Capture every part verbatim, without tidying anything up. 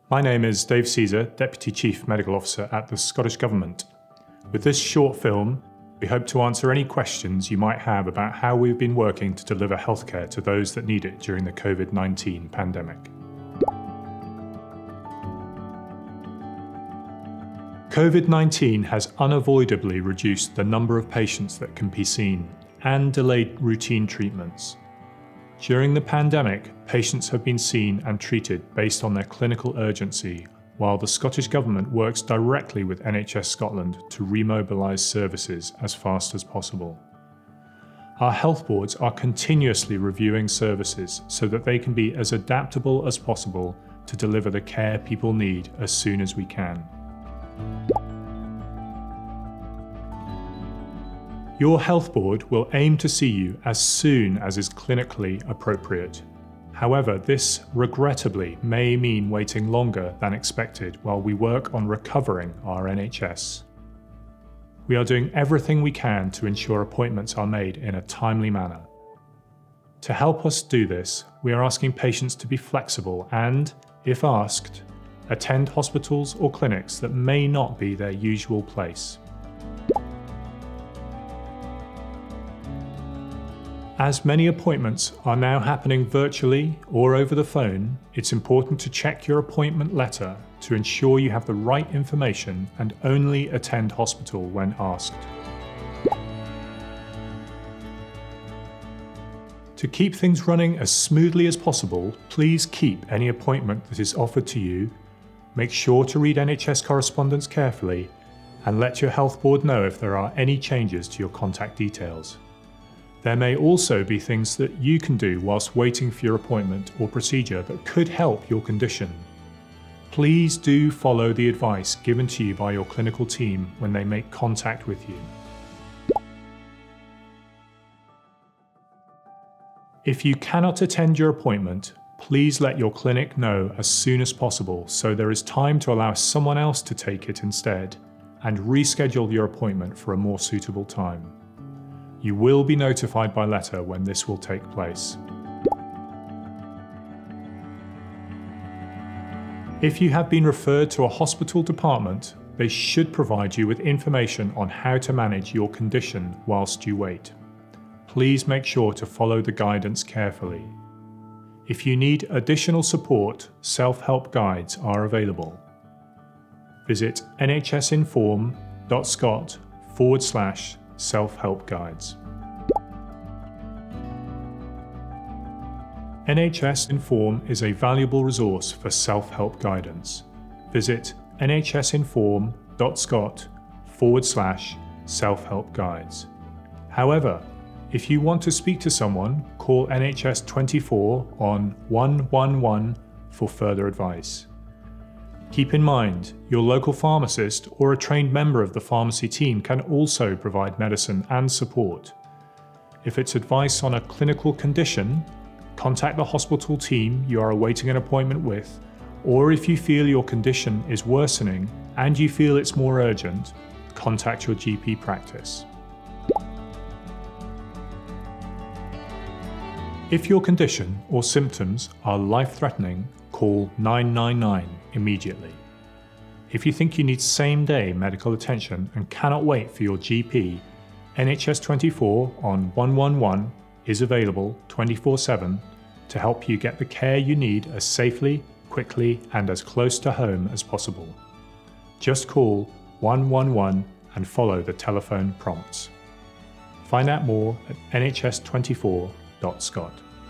My name is Dave Caesar, Deputy Chief Medical Officer at the Scottish Government. With this short film, we hope to answer any questions you might have about how we've been working to deliver healthcare to those that need it during the COVID nineteen pandemic. COVID nineteen has unavoidably reduced the number of patients that can be seen and delayed routine treatments. During the pandemic, patients have been seen and treated based on their clinical urgency, while the Scottish Government works directly with N H S Scotland to remobilise services as fast as possible. Our health boards are continuously reviewing services so that they can be as adaptable as possible to deliver the care people need as soon as we can. Your health board will aim to see you as soon as is clinically appropriate. However, this regrettably may mean waiting longer than expected while we work on recovering our N H S. We are doing everything we can to ensure appointments are made in a timely manner. To help us do this, we are asking patients to be flexible and, if asked, attend hospitals or clinics that may not be their usual place. As many appointments are now happening virtually or over the phone, it's important to check your appointment letter to ensure you have the right information and only attend hospital when asked. To keep things running as smoothly as possible, please keep any appointment that is offered to you. Make sure to read N H S correspondence carefully and let your health board know if there are any changes to your contact details. There may also be things that you can do whilst waiting for your appointment or procedure that could help your condition. Please do follow the advice given to you by your clinical team when they make contact with you. If you cannot attend your appointment, please let your clinic know as soon as possible so there is time to allow someone else to take it instead and reschedule your appointment for a more suitable time. You will be notified by letter when this will take place. If you have been referred to a hospital department, they should provide you with information on how to manage your condition whilst you wait. Please make sure to follow the guidance carefully. If you need additional support, self-help guides are available. Visit nhsinform.scot forward slash self-help guides. N H S Inform is a valuable resource for self-help guidance. Visit nhsinform.scot forward slash self-help guides. However, if you want to speak to someone, call N H S twenty-four on one one one for further advice. Keep in mind, your local pharmacist or a trained member of the pharmacy team can also provide medicine and support. If it's advice on a clinical condition, contact the hospital team you are awaiting an appointment with, or if you feel your condition is worsening and you feel it's more urgent, contact your G P practice. If your condition or symptoms are life-threatening, call nine nine nine immediately. If you think you need same-day medical attention and cannot wait for your G P, N H S twenty-four on one one one is available twenty-four seven to help you get the care you need as safely, quickly, and as close to home as possible. Just call one one one and follow the telephone prompts. Find out more at N H S twenty-four dot scot.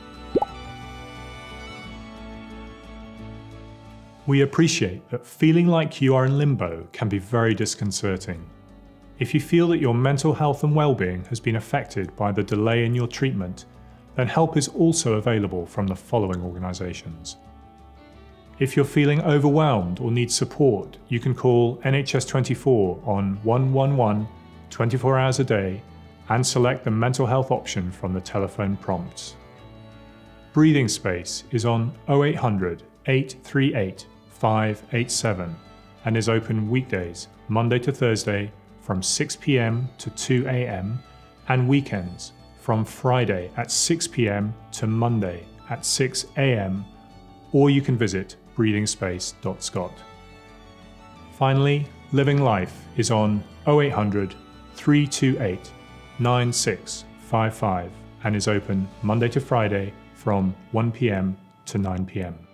We appreciate that feeling like you are in limbo can be very disconcerting. If you feel that your mental health and well-being has been affected by the delay in your treatment, then help is also available from the following organisations. If you're feeling overwhelmed or need support, you can call N H S twenty-four on one one one twenty-four hours a day and select the mental health option from the telephone prompts. Breathing Space is on oh eight hundred, eight three eight, five eight seven and is open weekdays, Monday to Thursday from six p m to two a m and weekends from Friday at six p m to Monday at six a m or you can visit breathing space dot scot. Finally, Living Life is on oh eight hundred, three two eight, nine six five five and is open Monday to Friday from one p m to nine p m.